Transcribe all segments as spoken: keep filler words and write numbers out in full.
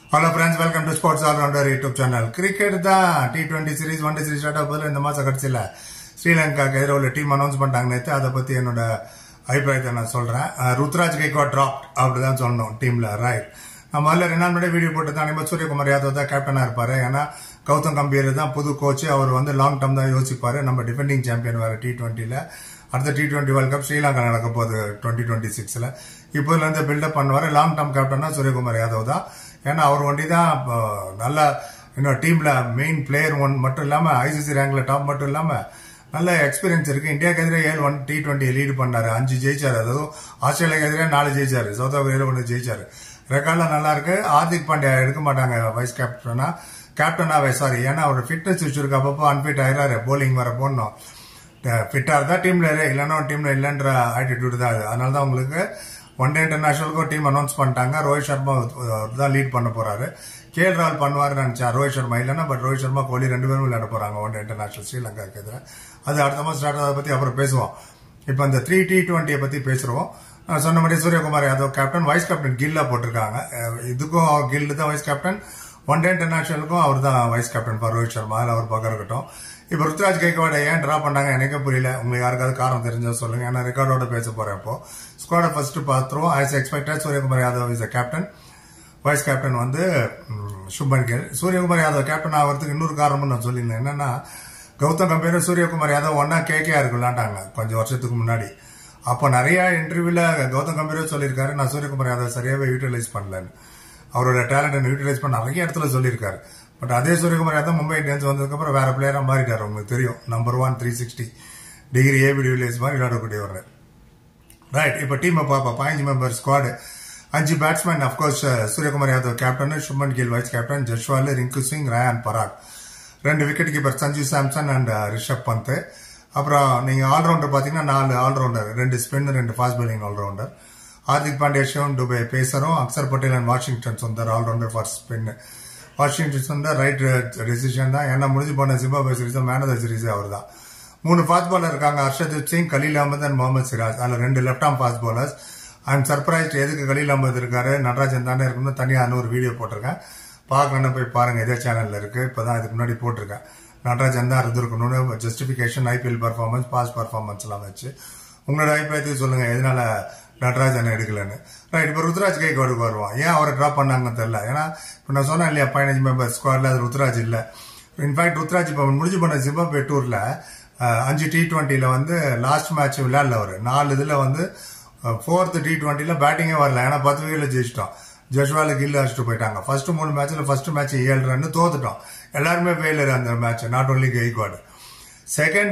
Hello friends, welcome to Sports All Rounder YouTube channel. Cricket தான் T twenty series one day series start ஆகுதுல இந்த மாசம் கடைசில ஸ்ரீலங்காக்கு எதிராக உள்ள டீம் அனௌன்ஸ் பண்ணிட்டாங்க நேத்து. அதை பத்தி என்னோட அபிப்பிராயத்தை நான் சொல்றேன். ருத்ராஜ் கைக்வாட் டிராப்ட் அப்படிதான் சொல்லணும் டீம்ல, ரைட். நம்ம முதல்ல ரெண்டு நாள் முன்னாடி வீடியோ போட்டு தான் நம்ம சூரியகுமார் யாதவ் தான் கேப்டனா இருப்பாரு. ஏன்னா கௌதம் கம்பீர் தான் புது கோச், அவர் வந்து லாங் டர்ம் தான் யோசிப்பாரு. நம்ம டிஃபெண்டிங் சாம்பியன் வேற டி டுவெண்ட்டில அடுத்த T twenty world cup Sri Lanka நடக்க போகுது டுவெண்ட்டி டுவெண்ட்டி சிக்ஸ்ல. இப்போதுல இருந்து பில்டப் பண்ணுவாரு. லாங் டர்ம் கேப்டனா சூரியகுமார் யாதவ் தான். ஏன்னா அவர் ஒண்டி தான் நல்ல இன்னும் டீம்ல மெயின் பிளேயர் ஒன் மட்டும் இல்லாம ஐசிசி ரேங்க்ல டாப் மட்டும் இல்லாம நல்ல எக்ஸ்பீரியன்ஸ் இருக்கு. இந்தியாவுக்கு எதிராக ஏழு ஒன் டி டுவெண்ட்டி லீடு பண்ணாரு, அஞ்சு ஜெயிச்சாரு. அதுவும் ஆஸ்திரேலியாவுக்கு எதிராக நாலு ஜெயிச்சாரு, சவுத் ஆப்பிரிக்கா ஒன்று ஜெயிச்சாரு. ரெக்கார்ட்லாம் நல்லா இருக்கு. ஹார்திக் பாண்டியா எடுக்க மாட்டாங்க வைஸ் கேப்டனா கேப்டனாவே சாரி. ஏன்னா அவர் ஃபிட்னஸ் இஷ்யூ இருக்கு, அப்பப்போ அன்ஃபிட் ஆயிராரு. போலிங் வர போடணும், ஃபிட்டா இருந்தா டீம்ல இல்லைன்னா டீம்ல இல்லைன்ற ஆட்டிடியூட் தான் அது. அதனால தான் உங்களுக்கு ஒன் டே இன்டர்நேஷனலுக்கும் டீம் அனௌன்ஸ் பண்ணிட்டாங்க. ரோஹித் சர்மா தான் லீட் பண்ண போறாரு. கே எல் ராகுல் பண்ணுவாருன்னு நினைச்சா ரோஹித் சர்மா இல்லைன்னா, பட் ரோஹித் சர்மா கோலி ரெண்டு பேரும் விளையாட போறாங்க ஒன் டே இன்டர்நேஷனல் ஸ்ரீலங்காக்கு எதிராக. அது அடுத்த மாதம் ஸ்டார்ட் ஆகிறத பத்தி அப்புறம் பேசுவோம். இப்ப இந்த த்ரீ டி டுவெண்ட்டியை பத்தி பேசுறோம். சொன்ன மாதிரி Suryakumar Yadav captain, vice captain கில்லா போட்டிருக்காங்க. இதுக்கும் கில் தான் வைஸ் கேப்டன், ஒன் டே இன்டர்நேஷனலுக்கும் அவர் தான் vice captain for Rohit Sharma. அவர் பக்கம் இருக்கட்டும். இப்ப ருத்ராஜ் கைக்வாடை ஏன் டிரா பண்ணாங்க எனக்கே புரியல. உங்களுக்கு யாருக்காவது காரணம் தெரிஞ்சா சொல்லுங்க. ஏன்னா ரெக்கார்டோட பேச போறேன். இப்போ ஸ்குவாட ஃபர்ஸ்ட் பாத்துருவோம். As expected Suryakumar Yadav is captain, vice captain வந்து சுப்மன் கில். சூரியகுமார் யாதவ் கேப்டன் ஆகிறதுக்கு இன்னொரு காரணமும் நான் சொல்லியிருந்தேன். என்னன்னா கௌதம் கம்பீர் சூரியகுமார் யாதவ் ஒன்னா கேகே இருக்கு விளையாண்டாங்க கொஞ்சம் வருஷத்துக்கு முன்னாடி. அப்போ நிறைய இன்டர்வியூல கௌதம் கம்பீர் சொல்லியிருக்காரு, நான் சூரியகுமார் யாதவ் சரியாவே யூட்டிலைஸ் பண்ணலன்னு. அவரோட டேலண்ட் யூட்டிலைஸ் பண்ண நிறைய இடத்துல சொல்லியிருக்காரு. பட் அதே சூரியகுமார் யாதவ் மும்பை இந்தியன்ஸ் வந்ததுக்கு அப்புறம் வேற பிளேயரா மாறிட்டாரு. உங்களுக்கு தெரியும், number one three sixty degree A B de Villiers மாதிரி விளையாடக்கூடியவர். ரைட். இப்ப டீம் பாப்பா பதினஞ்சு மெம்பர் ஸ்குவாடு, அஞ்சு batsman. Of course Suryakumar Yadav captain, Shubman Gill vice captain, Jaiswal, Rinku Singh, Riyan Parag. ரெண்டு wicket keeper Sanju Samson and Rishabh Pant. அப்புறம் நீங்க ஆல்ரவுண்டர் பாத்தீங்கன்னா நாலு ஆல்ரவுண்டர், ரெண்டு ஸ்பின், ரெண்டு fast bowling all rounder. Hardik Pandya, Shivam Dube பேசரும், Axar Patel and Washington Sundar all rounder for spin. Washington Sundar right decision தான். ஏன்னா முடிஞ்சு போன Zimbabwe series man of the series அவர் தான். மூணு ஃபாஸ்ட் பாலர் இருக்காங்க, ஹர்ஷதீப் சிங், கலீல் அஹமத் அண்ட் முகமது சிராஜ். அதுல ரெண்டு left arm fast bowlers. I am surprised எதுக்கு கலீல் அஹமத் இருக்காரு, நடராஜன் தானே இருக்கணும். தனியா ஒரு வீடியோ போட்டிருக்கேன், பார்க்கணும் போய் பாருங்க, இதே சேனல்ல இருக்கு. இப்பதான் இதுக்கு முன்னாடி போட்டிருக்கேன். நடராஜன் தான் இருந்திருக்கணும்னு justification IPL performance, past performance எல்லாம் வச்சு உங்களோட அபிப்பிராயத்துக்கு சொல்லுங்க எதனால நடராஜன் எடுக்கலன்னு. ரைட். இப்ப ருத்ராஜ் கைக்வாடுக்கு வருவான். ஏன் அவரை டிராப் பண்ணாங்கன்னு தெரியல. ஏன்னா இப்ப நான் சொன்னேன் இல்லையா பதினஞ்சு மெம்பர் ஸ்குவாட்ல அது ருத்ராஜ் இல்ல. இன்ஃபேக்ட் ருத்ராஜ் இப்ப முடிஞ்சு பண்ண ஜிம்பாப்வே டூர்ல அஞ்சு டி டுவெண்ட்டில வந்து லாஸ்ட் மேட்ச் விளையாடல. அவரு நாலு இதுல வந்து போர்த் டி டுவெண்ட்டில பேட்டிங்கே வரல. ஏன்னா பத்து விக்கெட்ல ஜெயிச்சிட்டோம். ஜஸ்வால கில் அடிச்சுட்டு போயிட்டாங்க. ஃபர்ஸ்ட் மூணு மேட்ச்ல ஃபர்ஸ்ட் மேட்ச் ஏழு ரன் தோத்துட்டோம். எல்லாருமே ஃபெயிலியர் அந்த match, not only Gaikwad. Second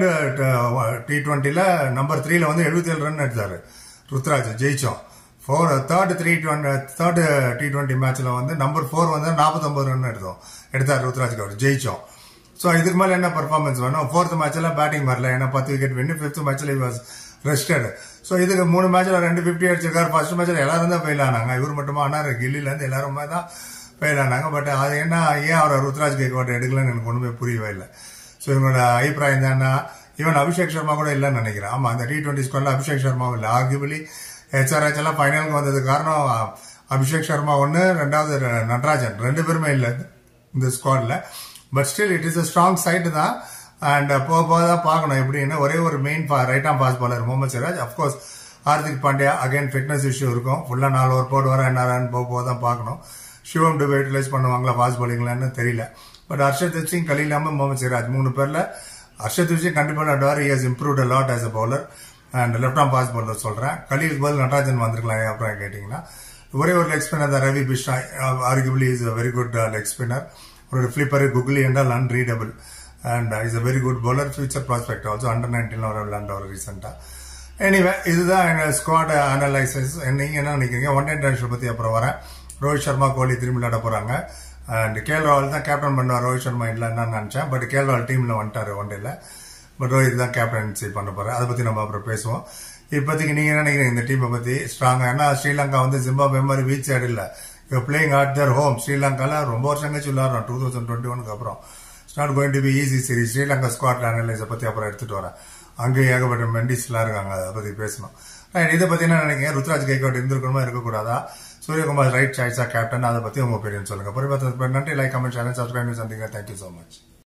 T டுவெண்ட்டில நம்பர் த்ரீல வந்து எழுபத்தி ஏழு ரன் எடுத்தாரு ருத்ராஜ், ஜெயிச்சோம். Four third three twenty third T twenty மேட்ச்ல வந்து நம்பர் ஃபோர் வந்து நாற்பத்தி ஒன்பது ரன் எடுத்தோம் எடுத்தார் ருத்ராஜ் அவர், ஜெயிச்சோம். சோ இதுக்கு மேல என்ன பெர்ஃபார்மன்ஸ் வேணும்? ஃபோர்த் மேட்ச்ல பேட்டிங் வரல, ஏன்னா பத்து விக்கெட் வின்னு. பிப்த் மேட்ச்ல வாஸ் ரெஸ்டட். சோ இதுக்கு மூணு மேட்ச்ல ரெண்டு பிப்டி அடிச்சிருக்காரு. ஃபர்ஸ்ட் மேட்ச்ல எல்லாரும் தான் ஃபெயில் ஆனாங்க. இவர் மட்டுமா ஆனாரு, கில்லில இருந்து எல்லாருமே தான் ஃபெயில் ஆனாங்க. பட் அது என்ன, ஏன் அவர் ருத்ராஜ் கைக்வாட் எடுக்கலன்னு எனக்கு ஒண்ணுமே புரியவே இல்லை. சோ இவங்களோட அபிப்பிராயம் தானே. ஈவன் அபிஷேக் சர்மா கூட இல்லன்னு நினைக்கிறேன். ஆமா, அந்த டி டுவெண்ட்டி ஸ்குவாட்ல அபிஷேக் சர்மாவும் இல்ல. ஆர்கியூபிலி ஹெச்ஆர்ஹெச் எல்லாம் ஃபைனலுக்கு வந்ததுக்கு காரணம் அபிஷேக் சர்மா ஒன்னு, ரெண்டாவது நடராஜன், ரெண்டு பேருமே இல்ல இந்த ஸ்குவாட்ல. But still it is a strong side தான். அண்ட் போக போக தான் பார்க்கணும் எப்படின்னு. ஒரே ஒரு main right arm fast bowler Mohammed Siraj. Of course Hardik Pandya again fitness issue இருக்கும். ஃபுல்லா நாலு ஓவர் போட்டு வர என்ன ரன் போக போக தான் பார்க்கணும். சிவம் டுபே யூட்டிலைஸ் பண்ணுவாங்களா ஃபாஸ்ட் பாலிங்லான்னு தெரியல. பட் ஹர்ஷதீப் சிங், கலீல் அஹமத், முகமது சிராஜ் மூணு பேர்ல ஹர்ஷதீப் சிங் கண்டிப்பா ஆடுவார். He has improved a lot as a bowler and left arm fast bowler சொல்றேன். கலீலுக்கு பதில் நடராஜன் வந்திருக்கலாம் அப்புறம் கேட்டீங்கன்னா. ஒரே ஒரு லெக் ஸ்பின்னர் தான் Ravi Bishnoi, arguably is a very good leg spinner. ஒரு ஃபிளிப்பர் குக்லி என்றால் unreadable and is a very good bowler, future prospect also. Under நைன்டீன்ல ஒரு விளையாண்டவர் ரீசெண்டா. எனிவே இதுதான் எங்க ஸ்குவாட் அனலைசிஸ். நீங்க என்ன நினைக்கிறீங்க? ஒன் டே இன்டர்நேஷனல் பத்தி அப்புறம் வரேன். ரோஹித் சர்மா, கோலி திரும்பி விளையாட போறாங்க. அண்ட் கே எல் ராகுல் தான் கேப்டன் பண்ணுவார். ரோஹித் சர்மா இல்லைன்னு நினைச்சேன். பட் கே எல் ராகுல் டீம்ல வந்துட்டாரு ஒன் டேல. பட் ரோஹித் தான் கேப்டன்சி பண்ண போறாரு. அதை பத்தி நம்ம அப்புறம் பேசுவோம். இப்போதைக்கு நீங்க என்ன நினைக்கிறீங்க இந்த டீமை பத்தி? ஸ்ட்ராங்கா? ஏன்னா ஸ்ரீலங்கா வந்து ஜிம்பாப்வே மாதிரி வீக் சைடு இல்ல. You playing at their home. ஸ்ரீலங்கால ரொம்ப வருஷம் கழிச்சு விளையாடுறோம். டூ தௌசண்ட் டுவெண்ட்டி ஒனுக்கு அப்புறம் it's not going to be easy series. Sri Lanka squad அனலைஸை பத்தி அப்புறம் எடுத்துட்டு வரேன். அங்கே ஏகப்பட்ட மெண்டிஸ் எல்லாம் இருக்காங்க, அதை பத்தி பேசணும். இதை பத்தி என்ன நினைக்கிறீங்க? ருத்ராஜ் கைக்வாட் இருந்திருக்கணுமா இருக்கக்கூடாதா? சூரியகுமார் ரைட் சாய்ஸா கேப்டன், அதை பத்தி உங்க ஒப்பீனியன் சொல்லுங்க. பொறுப்பாக நன்றி. லைக், கமெண்ட், சேனல் சப்ஸ்கிரைப் சந்திங்க. Thank you so much.